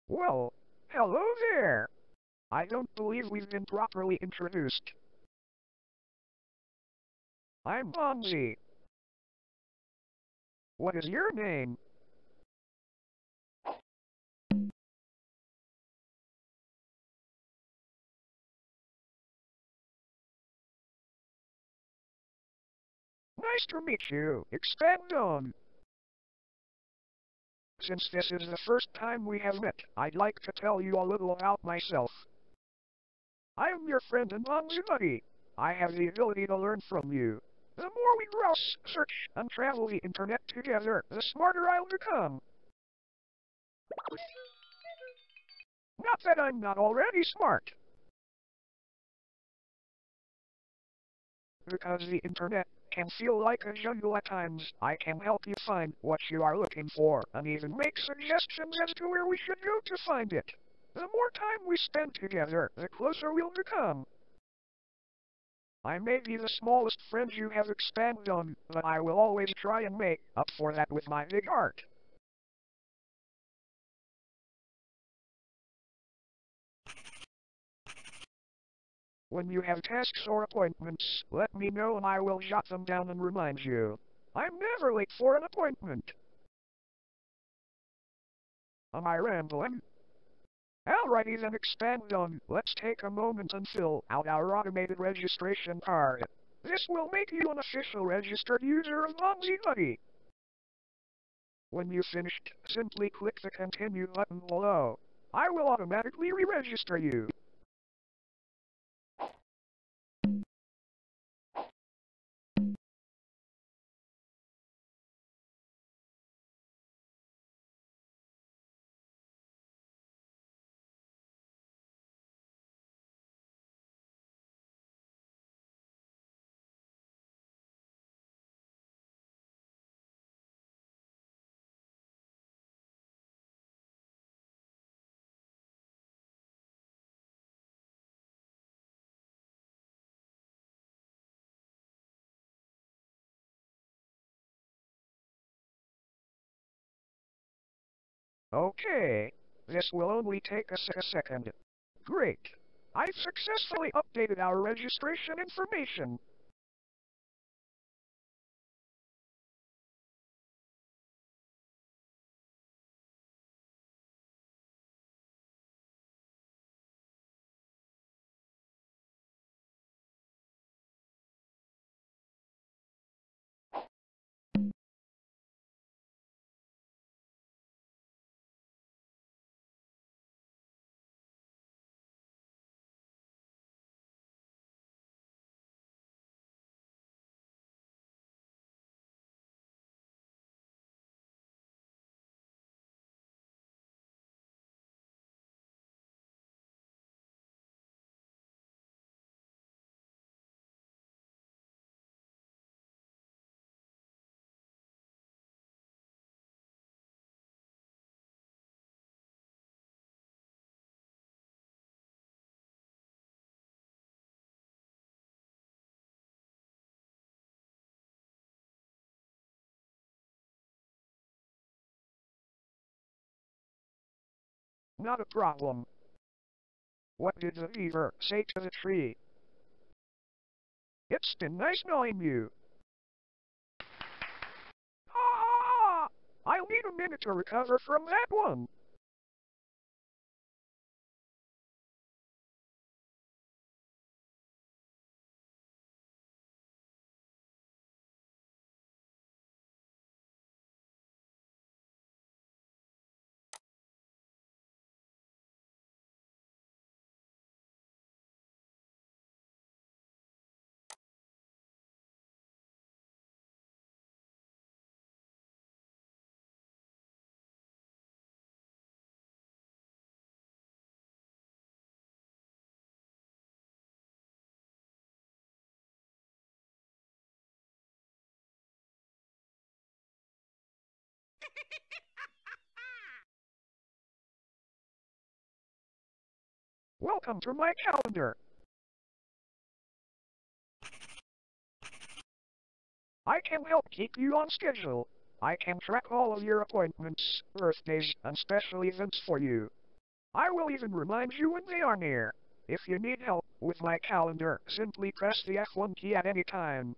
Well, hello there. I don't believe we've been properly introduced. I'm Bonzi. What is your name? Nice to meet you. Expand on. Since this is the first time we have met, I'd like to tell you a little about myself. I am your friend and Bonzi buddy. I have the ability to learn from you. The more we browse, search, and travel the internet together, the smarter I'll become. Not that I'm not already smart. Because the internet can feel like a jungle at times, I can help you find what you are looking for, and even make suggestions as to where we should go to find it. The more time we spend together, the closer we'll become. I may be the smallest friend you have expanded on, but I will always try and make up for that with my big heart. When you have tasks or appointments, let me know and I will jot them down and remind you. I'm never late for an appointment. Am I rambling? Alrighty then, expand on. Let's take a moment and fill out our automated registration card. This will make you an official registered user of Bonzi Buddy. When you've finished, simply click the continue button below. I will automatically re-register you. Okay. This will only take us a second. Great. I've successfully updated our registration information. Not a problem. What did the beaver say to the tree? It's been nice knowing you. Ah! I'll need a minute to recover from that one. Welcome to my calendar. I can help keep you on schedule. I can track all of your appointments, birthdays, and special events for you. I will even remind you when they are near. If you need help with my calendar, simply press the F1 key at any time.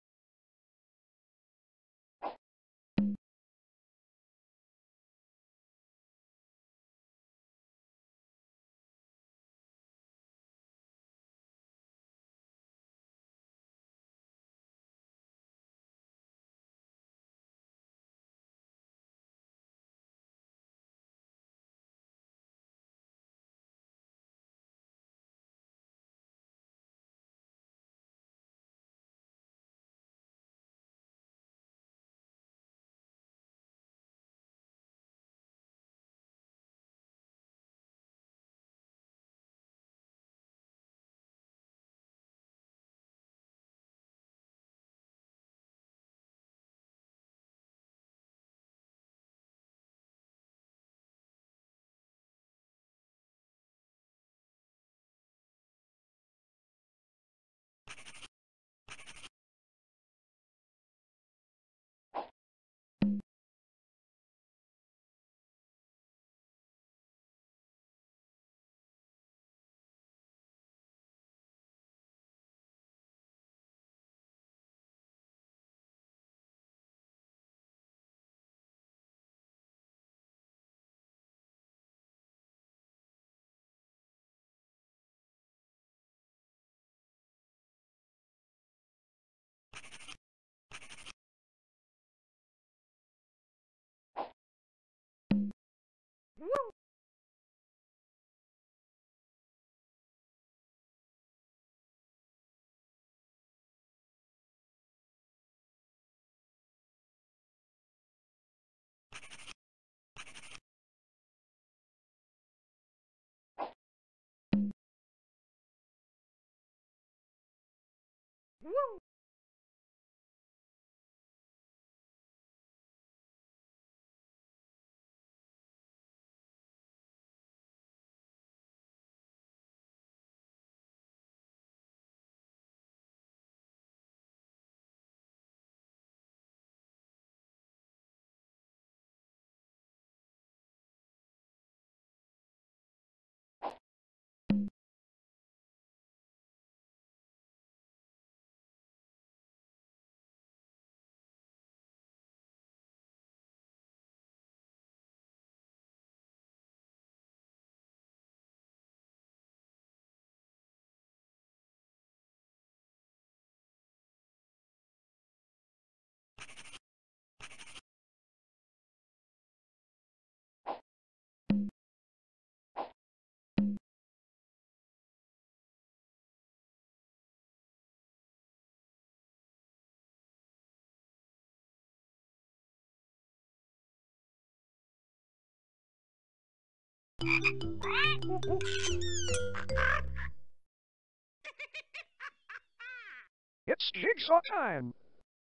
It's jigsaw time!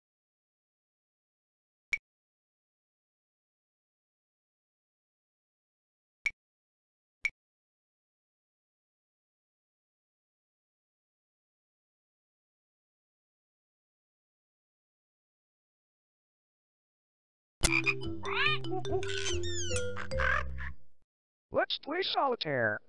Let's play solitaire.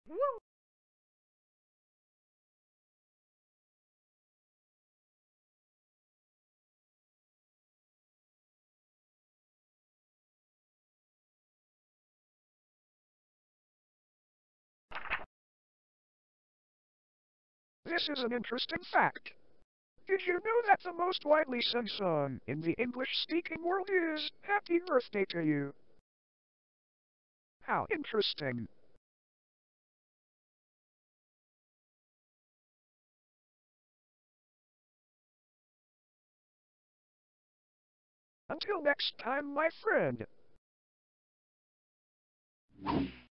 Woo! This is an interesting fact. Did you know that the most widely sung song in the English-speaking world is Happy Birthday to You? How interesting. Until next time, my friend.